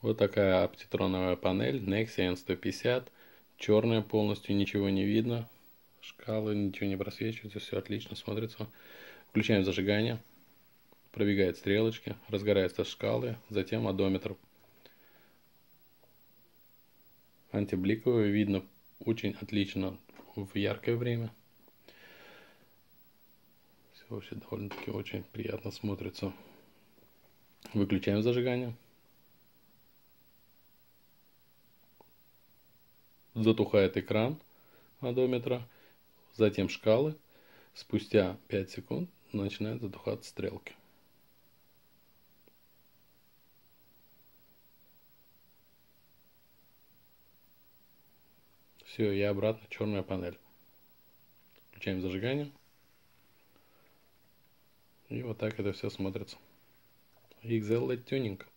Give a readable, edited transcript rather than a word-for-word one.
Вот такая оптитроновая панель Nexia N150. Черная полностью, ничего не видно. Шкалы, ничего не просвечивается, все отлично смотрится. Включаем зажигание. Пробегает стрелочки, разгораются шкалы, затем одометр. Антибликовый видно очень отлично в яркое время. Все вообще довольно-таки очень приятно смотрится. Выключаем зажигание. Затухает экран одометра, затем шкалы. Спустя 5 секунд начинают затухать стрелки. Все, и обратно черная панель. Включаем зажигание. И вот так это все смотрится. XL LED Tuning.